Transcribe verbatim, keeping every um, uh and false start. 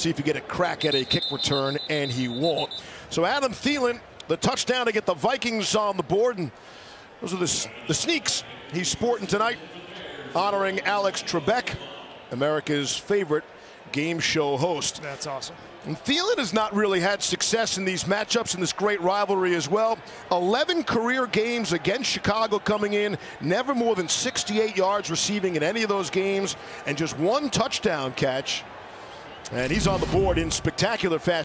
see if you get a crack at a kick return, and he won't. So Adam Thielen, the touchdown to get the Vikings on the board, and those are the, the sneaks he's sporting tonight, honoring Alex Trebek, America's favorite game show host. That's awesome. And Thielen has not really had success in these matchups in this great rivalry as well. eleven career games against Chicago coming in, never more than sixty-eight yards receiving in any of those games, and just one touchdown catch. And he's on the board in spectacular fashion.